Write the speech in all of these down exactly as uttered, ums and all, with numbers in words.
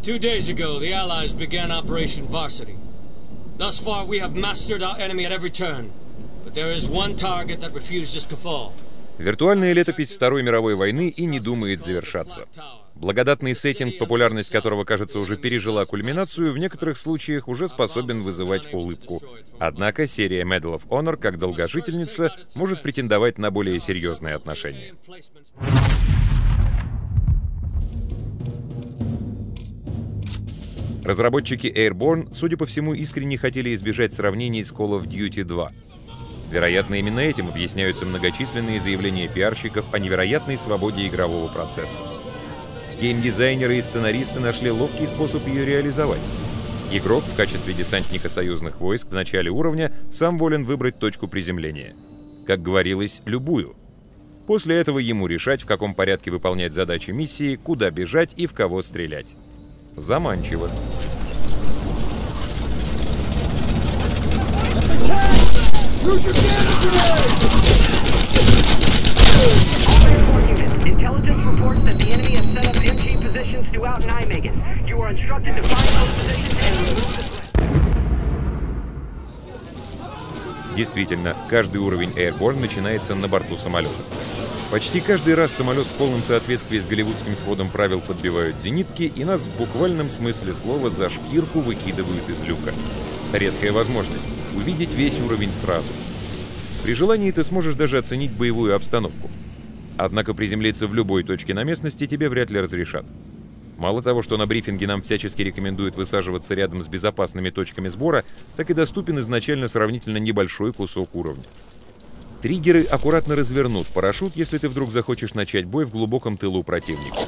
Two days ago, the Allies began Operation Varsity. Thus far, we have mastered our enemy at every turn. But there is one target that refuses to fall. Виртуальная летопись Второй мировой войны и не думает завершаться. Благодатный сеттинг, популярность которого, кажется, уже пережила кульминацию, в некоторых случаях уже способен вызывать улыбку. Однако серия Medal of Honor, как долгожительница, может претендовать на более серьезные отношения. Разработчики Airborne, судя по всему, искренне хотели избежать сравнений с Call of Duty два. Вероятно, именно этим объясняются многочисленные заявления пиарщиков о невероятной свободе игрового процесса. Геймдизайнеры и сценаристы нашли ловкий способ ее реализовать. Игрок в качестве десантника союзных войск в начале уровня сам волен выбрать точку приземления. Как говорилось, любую. После этого ему решать, в каком порядке выполнять задачи миссии, куда бежать и в кого стрелять. Заманчиво. Действительно, каждый уровень Airborne начинается на борту самолета. Почти каждый раз самолет в полном соответствии с голливудским сводом правил подбивают зенитки, и нас в буквальном смысле слова за шкирку выкидывают из люка. Редкая возможность — увидеть весь уровень сразу. При желании ты сможешь даже оценить боевую обстановку. Однако приземлиться в любой точке на местности тебе вряд ли разрешат. Мало того, что на брифинге нам всячески рекомендуют высаживаться рядом с безопасными точками сбора, так и доступен изначально сравнительно небольшой кусок уровня. Триггеры аккуратно развернут парашют, если ты вдруг захочешь начать бой в глубоком тылу противника.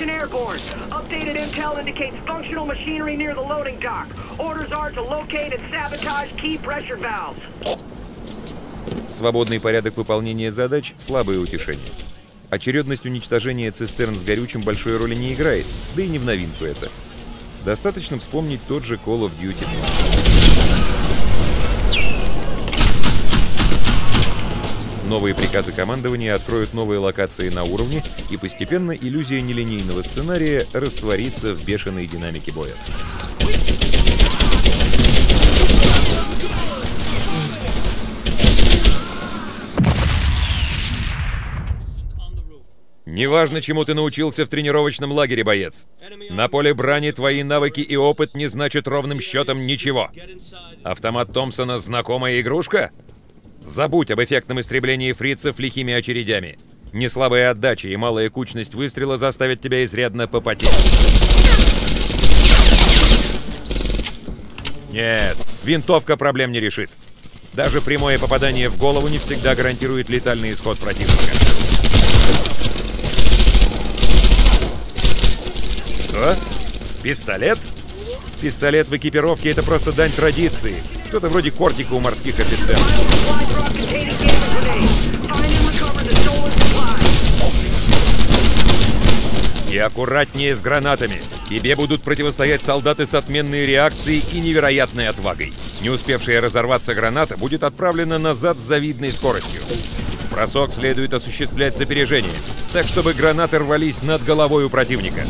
Свободный порядок выполнения задач — слабое утешение. Очередность уничтожения цистерн с горючим большой роли не играет, да и не в новинку это. Достаточно вспомнить тот же Call of Duty два. Новые приказы командования откроют новые локации на уровне, и постепенно иллюзия нелинейного сценария растворится в бешеной динамике боя. Неважно, чему ты научился в тренировочном лагере, боец. На поле брани твои навыки и опыт не значат ровным счетом ничего. Автомат Томпсона — знакомая игрушка? Забудь об эффектном истреблении фрицев лихими очередями. Неслабая отдача и малая кучность выстрела заставят тебя изрядно попотеть. Нет, винтовка проблем не решит. Даже прямое попадание в голову не всегда гарантирует летальный исход противника. Что? Пистолет? Пистолет в экипировке — это просто дань традиции. Что-то вроде кортика у морских офицеров. И аккуратнее с гранатами. Тебе будут противостоять солдаты с отменной реакцией и невероятной отвагой. Не успевшая разорваться граната будет отправлена назад с завидной скоростью. Бросок следует осуществлять с опережением, так чтобы гранаты рвались над головой у противника.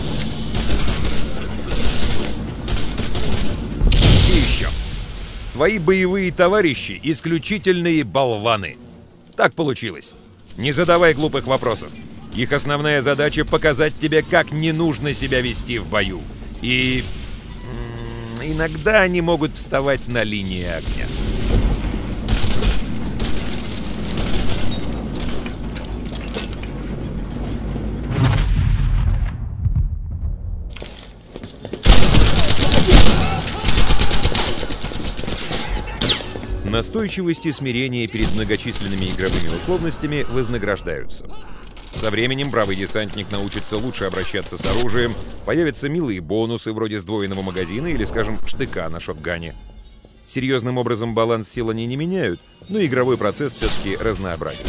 И еще. Твои боевые товарищи — исключительные болваны. Так получилось. Не задавай глупых вопросов. Их основная задача — показать тебе, как не нужно себя вести в бою. И... иногда они могут вставать на линии огня. Настойчивость и смирение перед многочисленными игровыми условностями вознаграждаются. Со временем бравый десантник научится лучше обращаться с оружием, появятся милые бонусы вроде сдвоенного магазина или, скажем, штыка на шотгане. Серьезным образом баланс сил они не меняют, но игровой процесс все-таки разнообразен.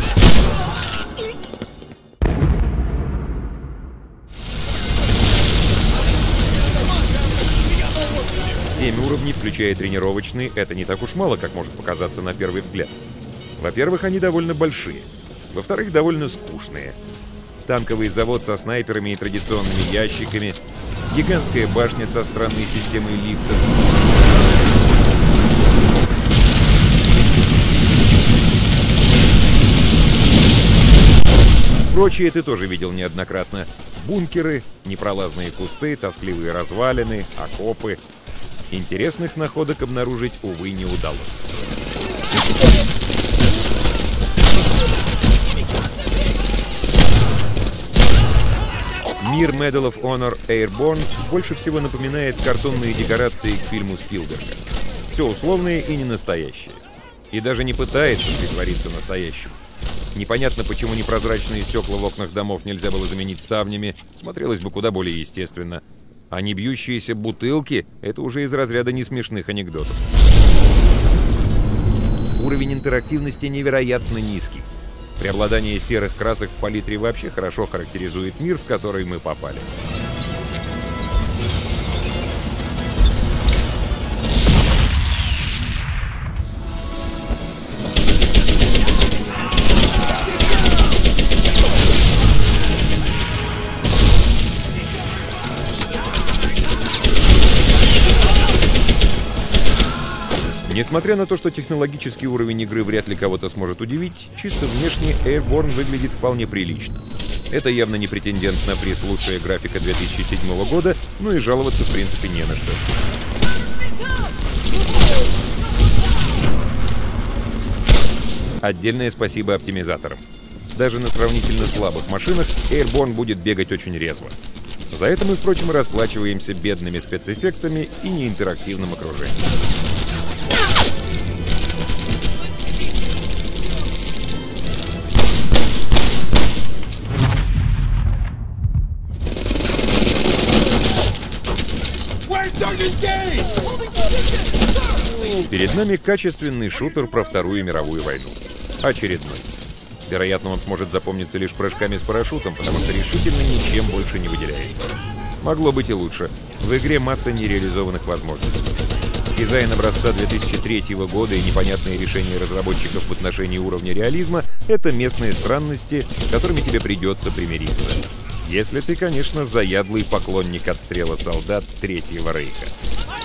Семь уровней, включая тренировочные, это не так уж мало, как может показаться на первый взгляд. Во-первых, они довольно большие. Во-вторых, довольно скучные. танковый завод со снайперами и традиционными ящиками, гигантская башня со странной системой лифтов. Прочее ты тоже видел неоднократно. Бункеры, непролазные кусты, тоскливые развалины, окопы. Интересных находок обнаружить, увы, не удалось. Мир Medal of Honor Airborne больше всего напоминает картонные декорации к фильму Спилберга. Все условное и не настоящее. И даже не пытается притвориться настоящим. Непонятно, почему непрозрачные стекла в окнах домов нельзя было заменить ставнями, смотрелось бы куда более естественно. А не бьющиеся бутылки — это уже из разряда несмешных анекдотов. Уровень интерактивности невероятно низкий. Преобладание серых красок в палитре вообще хорошо характеризует мир, в который мы попали. Несмотря на то, что технологический уровень игры вряд ли кого-то сможет удивить, чисто внешне Airborne выглядит вполне прилично. Это явно не претендент на приз «Лучшая графика две тысячи седьмого года», но и жаловаться в принципе не на что. Отдельное спасибо оптимизаторам. Даже на сравнительно слабых машинах Airborne будет бегать очень резво. За это мы, впрочем, расплачиваемся бедными спецэффектами и неинтерактивным окружением. Перед нами качественный шутер про Вторую мировую войну. Очередной. Вероятно, он сможет запомниться лишь прыжками с парашютом, потому что решительно ничем больше не выделяется. Могло быть и лучше. В игре масса нереализованных возможностей. Дизайн образца две тысячи третьего года и непонятные решения разработчиков в отношении уровня реализма — это местные странности, с которыми тебе придется примириться. Если ты, конечно, заядлый поклонник отстрела солдат Третьего Рейха.